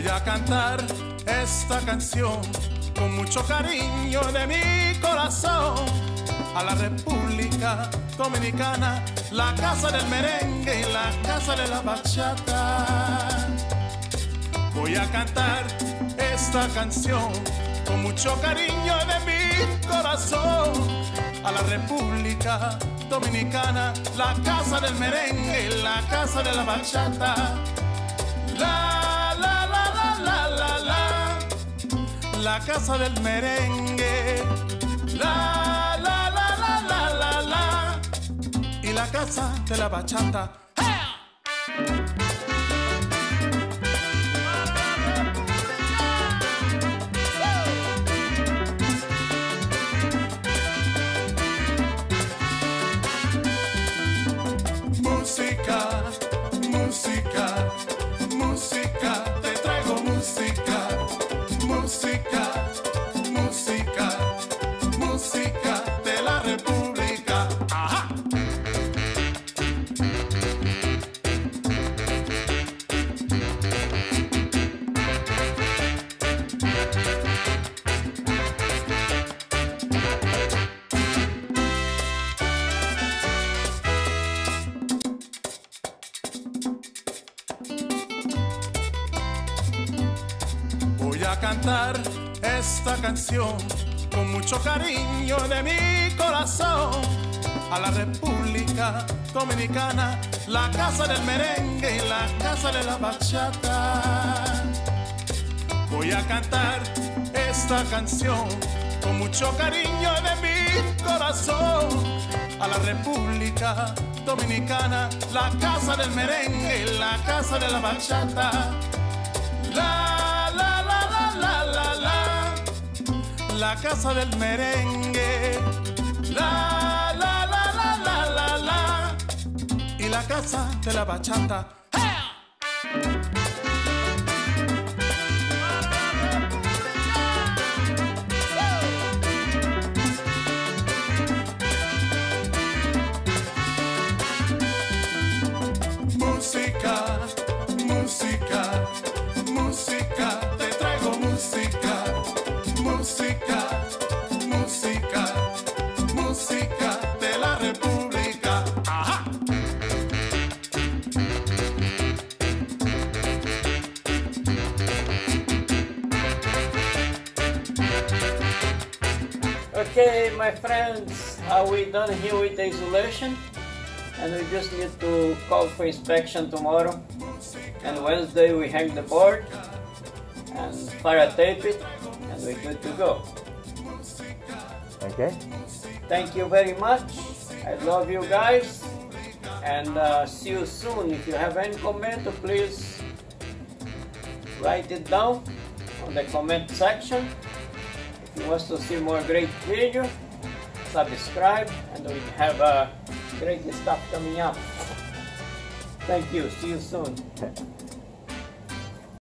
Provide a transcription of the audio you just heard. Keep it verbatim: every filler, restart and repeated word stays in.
a cantar esta canción con mucho cariño de mi corazón a la República Dominicana, la casa del merengue y la casa de la bachata. Voy a cantar esta canción con mucho cariño de mi corazón a la República Dominicana, la casa del merengue y la casa de la bachata. La, la, la, la, la, la, la, la casa del merengue. La, la, la, la, la, la, la, y la casa de la bachata. Música, música, música, te traigo música, música, música, música de la República. Ajá. Voy a cantar esta canción con mucho cariño de mi corazón a la República Dominicana, la casa del merengue y la casa de la bachata. Voy a cantar esta canción con mucho cariño de mi corazón a la República Dominicana, la casa del merengue y la casa de la bachata. La, la, la, la, la, la, la, la casa del merengue. La, la, la, la, la, la, la, y la casa de la bachata. Música, música, música, te traigo música, música, música, música de la República. Ajá. Okay, my friends, how we done here with the insulation? And we just need to call for inspection tomorrow, and Wednesday we hang the board and fire tape it, and we're good to go. Okay. Thank you very much. I love you guys, and uh, see you soon. If you have any comment, please write it down on the comment section. If you want to see more great video, subscribe, and we have uh, great stuff coming up. Thank you. See you soon.